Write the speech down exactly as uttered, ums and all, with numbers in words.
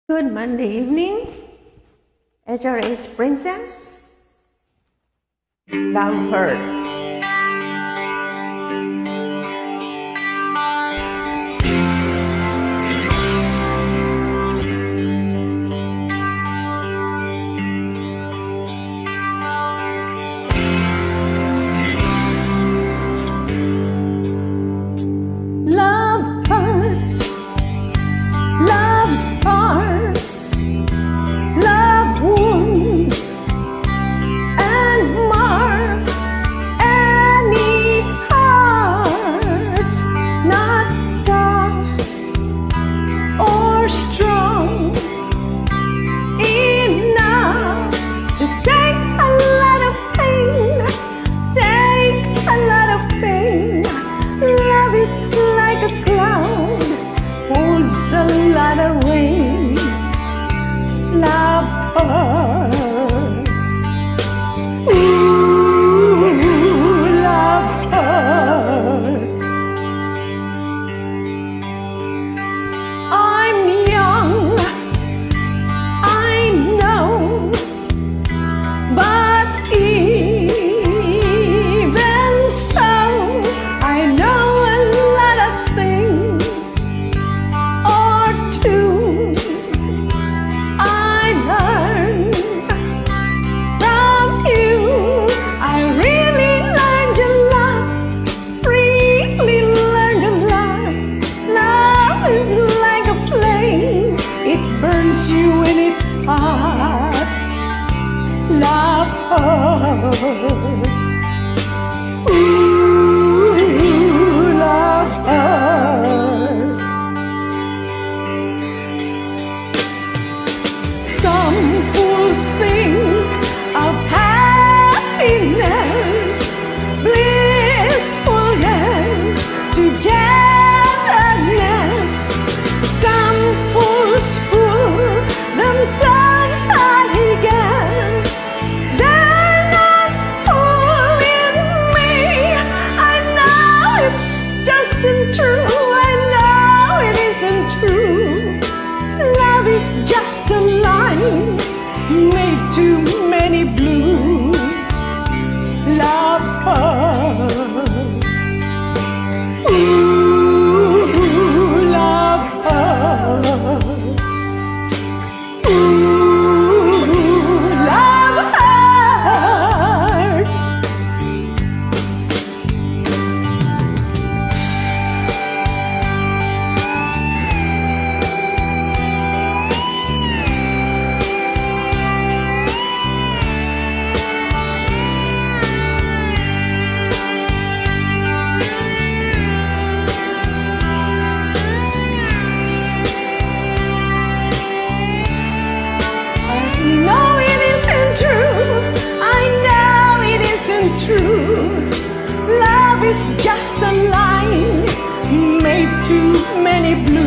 Good Monday evening, H R H Princess. Love hurts. Love hurts. Love scars. Love wounds and marks any heart not tough or strong enough to take a lot of pain, take a lot of pain. Love is like a cloud, holds a lot of rain. Love hurts. Ooh, love hurts. I'm young, I know, but even so, I know a lot of things or two. I learned from you. I really learned a lot, really learned a lot. Love is like a flame, it burns you in its heart. Love hurts. Ooh, love hurts. Some fools think of happiness, blissfulness, togetherness. Some fools fool themselves, I guess. They're not fooling me. I know it's just isn't true. I know it isn't true. Love is just a line made too many blue. Love hurts. Ooh, love hurts. Ooh, love hurts. No, it isn't true. I know it isn't true. Love is just a line made too many blues.